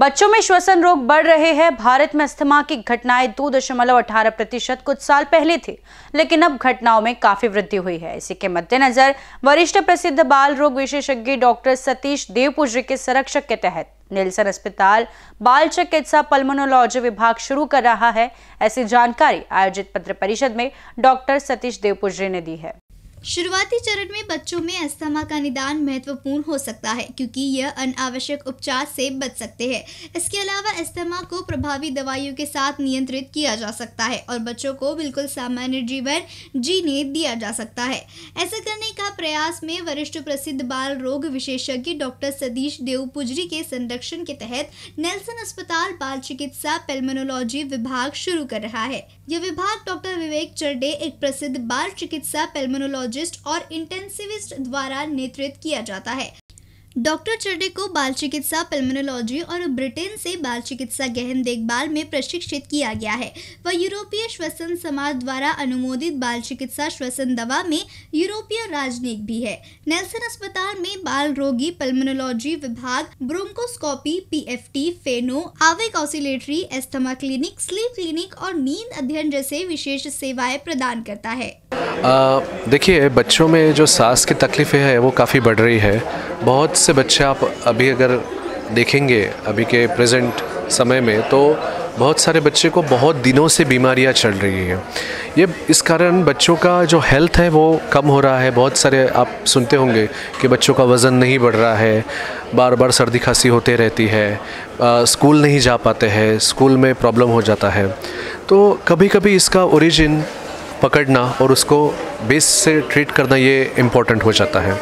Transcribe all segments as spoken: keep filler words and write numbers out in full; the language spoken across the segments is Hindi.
बच्चों में श्वसन रोग बढ़ रहे हैं। भारत में अस्थमा की घटनाएं दो दशमलव अठारह प्रतिशत कुछ साल पहले थी, लेकिन अब घटनाओं में काफी वृद्धि हुई है। इसी के मद्देनजर वरिष्ठ प्रसिद्ध बाल रोग विशेषज्ञ डॉक्टर सतीश देवपुजरी के संरक्षक के तहत नेल्सन अस्पताल बाल चिकित्सा पल्मोनोलॉजी विभाग शुरू कर रहा है। ऐसी जानकारी आयोजित पत्र परिषद में डॉक्टर सतीश देवपुजरी ने दी है। शुरुआती चरण में बच्चों में अस्थमा का निदान महत्वपूर्ण हो सकता है, क्योंकि यह अनावश्यक उपचार से बच सकते हैं। इसके अलावा अस्थमा को प्रभावी दवाइयों के साथ नियंत्रित किया जा सकता है और बच्चों को बिल्कुल सामान्य जीवन जीने दिया जा सकता है। ऐसा करने का प्रयास में वरिष्ठ प्रसिद्ध बाल रोग विशेषज्ञ डॉक्टर सतीश देवपुजरी के संरक्षण के तहत नेल्सन अस्पताल बाल चिकित्सा पल्मोनोलॉजी विभाग शुरू कर रहा है। यह विभाग डॉक्टर विवेक चरडे, एक प्रसिद्ध बाल चिकित्सा पल्मोनोलॉजी और इंटेंसिविस्ट द्वारा नेतृत्व किया जाता है। डॉक्टर चरडे को बाल चिकित्सा पल्मोनोलॉजी और ब्रिटेन से बाल चिकित्सा गहन देखभाल में प्रशिक्षित किया गया है। वह यूरोपीय श्वसन समाज द्वारा अनुमोदित बाल चिकित्सा श्वसन दवा में यूरोपीय राजनयिक भी है। नेल्सन अस्पताल में बाल रोगी पल्मोनोलॉजी विभाग ब्रोंकोस्कोपी, पीएफटी, फेनो, आवेग oscillatory, asthma clinic, sleep clinic और नींद अध्ययन जैसे विशेष सेवाएं प्रदान करता है। देखिए, बच्चों में जो सांस की तकलीफ़ें है वो काफ़ी बढ़ रही है। बहुत से बच्चे आप अभी अगर देखेंगे अभी के प्रेजेंट समय में, तो बहुत सारे बच्चे को बहुत दिनों से बीमारियां चल रही हैं। ये इस कारण बच्चों का जो हेल्थ है वो कम हो रहा है। बहुत सारे आप सुनते होंगे कि बच्चों का वज़न नहीं बढ़ रहा है, बार बार सर्दी खांसी होते रहती है, आ, स्कूल नहीं जा पाते हैं, स्कूल में प्रॉब्लम हो जाता है। तो कभी कभी इसका ओरिजिन पकड़ना और उसको बेस से ट्रीट करना ये इम्पोर्टेंट हो जाता है।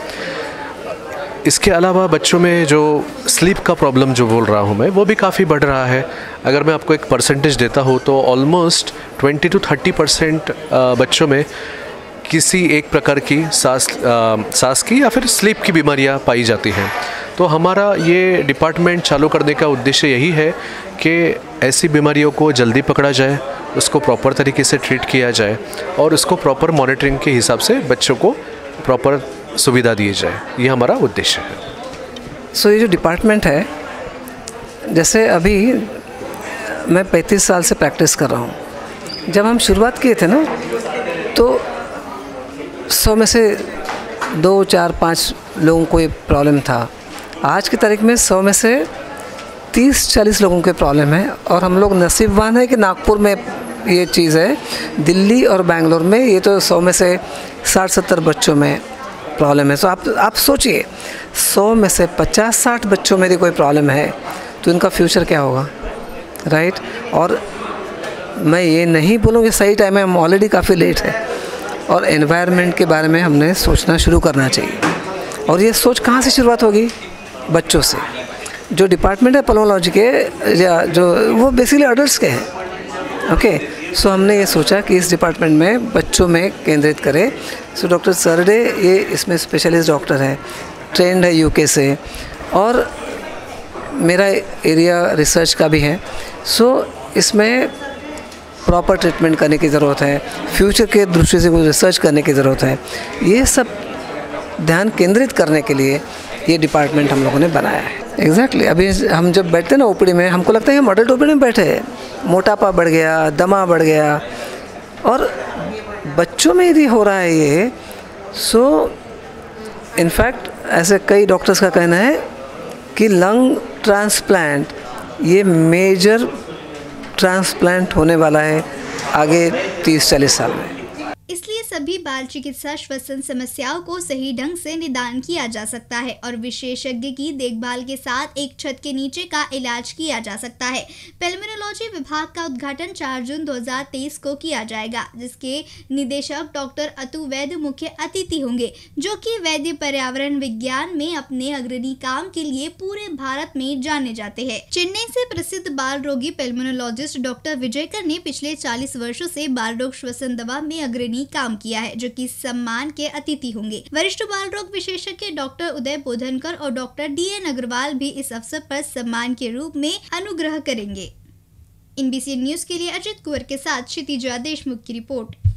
इसके अलावा बच्चों में जो स्लीप का प्रॉब्लम जो बोल रहा हूँ मैं, वो भी काफ़ी बढ़ रहा है। अगर मैं आपको एक परसेंटेज देता हूँ तो almost twenty two thirty percent बच्चों में किसी एक प्रकार की सांस सांस की या फिर स्लीप की बीमारियाँ पाई जाती हैं। तो हमारा ये डिपार्टमेंट चालू करने का उद्देश्य यही है कि ऐसी बीमारियों को जल्दी पकड़ा जाए, उसको प्रॉपर तरीके से ट्रीट किया जाए और उसको प्रॉपर मॉनिटरिंग के हिसाब से बच्चों को प्रॉपर सुविधा दी जाए। ये हमारा उद्देश्य है। सो so, ये जो डिपार्टमेंट है, जैसे अभी मैं पैंतीस साल से प्रैक्टिस कर रहा हूँ। जब हम शुरुआत किए थे ना, तो सौ में से दो चार पाँच लोगों को ये प्रॉब्लम था। आज की तारीख में सौ में से तीस चालीस लोगों के प्रॉब्लम है और हम लोग नसीबवान है कि नागपुर में ये चीज़ है। दिल्ली और बेंगलोर में ये तो सौ में से साठ सत्तर बच्चों में प्रॉब्लम है। सो आप आप सोचिए, सौ में से पचास साठ बच्चों में यदि कोई प्रॉब्लम है तो इनका फ्यूचर क्या होगा, राइट? और मैं ये नहीं बोलूँगी सही टाइम है, हम ऑलरेडी काफ़ी लेट है और एनवायरनमेंट के बारे में हमने सोचना शुरू करना चाहिए। और ये सोच कहाँ से शुरुआत होगी? बच्चों से। जो डिपार्टमेंट है पल्मोनोलॉजी के, या जो वो बेसिकली अडल्ट्स के हैं। ओके, सो हमने ये सोचा कि इस डिपार्टमेंट में बच्चों में केंद्रित करें। सो डॉक्टर चरडे ये इसमें स्पेशलिस्ट डॉक्टर है, ट्रेंड है यूके से, और मेरा एरिया रिसर्च का भी है। सो इसमें प्रॉपर ट्रीटमेंट करने की ज़रूरत है, फ्यूचर के दृष्टि से कोई रिसर्च करने की ज़रूरत है। ये सब ध्यान केंद्रित करने के लिए ये डिपार्टमेंट हम लोगों ने बनाया है। Exactly exactly. अभी हम जब बैठते हैं ना ओपीडी में, हमको लगता है कि मॉडल ओपीडी में बैठे हैं। मोटापा बढ़ गया, दमा बढ़ गया, और बच्चों में यदि हो रहा है ये, सो इनफैक्ट ऐसे कई डॉक्टर्स का कहना है कि लंग ट्रांसप्लांट ये मेजर ट्रांसप्लांट होने वाला है आगे तीस चालीस साल में। इसलिए सभी बाल चिकित्सा श्वसन समस्याओं को सही ढंग से निदान किया जा सकता है और विशेषज्ञ की देखभाल के साथ एक छत के नीचे का इलाज किया जा सकता है। पल्मोनोलॉजी विभाग का उद्घाटन चार जून दो हज़ार तेईस को किया जाएगा, जिसके निदेशक डॉक्टर अतु वैद्य मुख्य अतिथि होंगे, जो कि वैद्य पर्यावरण विज्ञान में अपने अग्रणी काम के लिए पूरे भारत में जाने जाते हैं। चेन्नई से प्रसिद्ध बाल रोगी पल्मोनोलॉजिस्ट डॉक्टर विजयकर ने पिछले चालीस वर्षों से बाल रोग श्वसन दवा में अग्रणी काम किया है, जो कि सम्मान के अतिथि होंगे। वरिष्ठ बाल रोग विशेषज्ञ डॉक्टर उदय बोधनकर और डॉक्टर डी एन अग्रवाल भी इस अवसर पर सम्मान के रूप में अनुग्रह करेंगे। एनबीसी न्यूज के लिए अजित कुंवर के साथ क्षितिजा देशमुख की रिपोर्ट।